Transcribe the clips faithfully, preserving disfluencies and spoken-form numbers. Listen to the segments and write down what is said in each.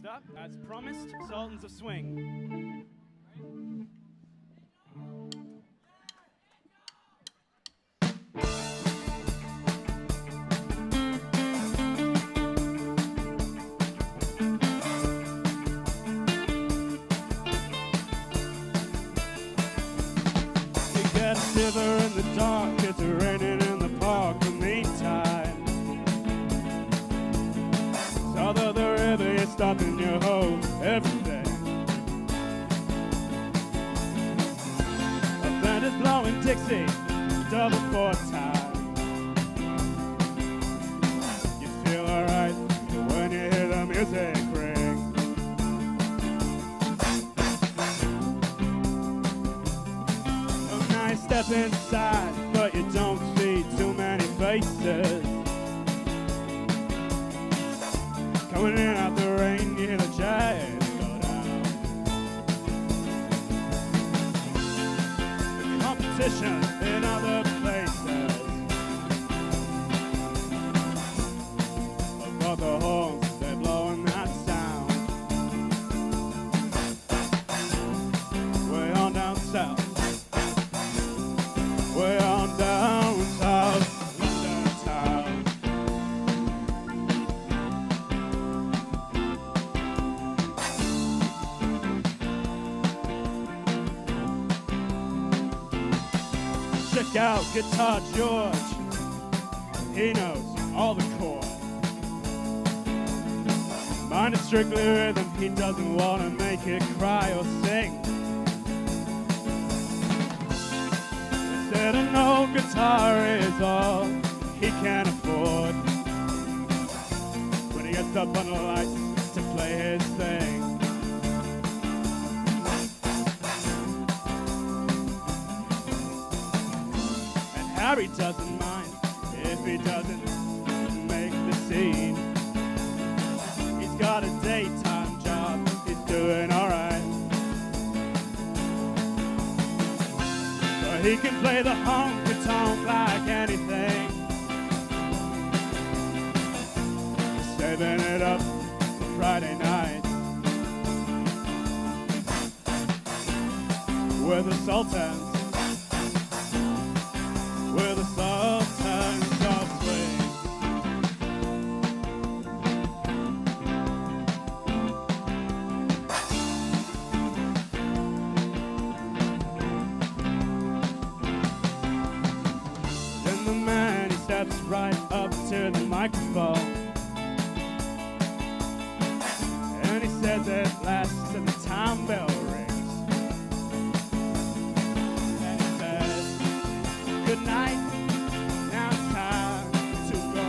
up, as promised, Sultans of Swing. Get a shiver in the dark, it's raining in the park. The meantime, south of the river, you're stuck in your hole every day. A band is blowing Dixie, double four time. You feel alright when you hear the music ring. Step inside, but you don't see too many faces. Coming in out the rain, you hear the jazz go down. The competition in other places, above the horns, they're blowing that sound. Way on down south, way on down south, London town. Check out Guitar George, he knows all the chords. Mine is strictly rhythm, he doesn't want to make it cry or sing. Said an old guitar is all he can afford when he gets up on the lights to play his thing. And Harry doesn't mind if he doesn't make the scene. He's got a daytime job, he's doing alright. He can play the honky-tonk like anything, saving it up for Friday night. We're the Sultans, we're the Sultans of Swing. The man, he steps right up to the microphone, and he says at last till the time bell rings, and he says, good night, now it's time to go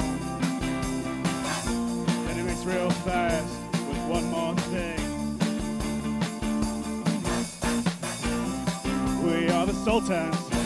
home. Then he makes real fast with one more thing. We are the Sultans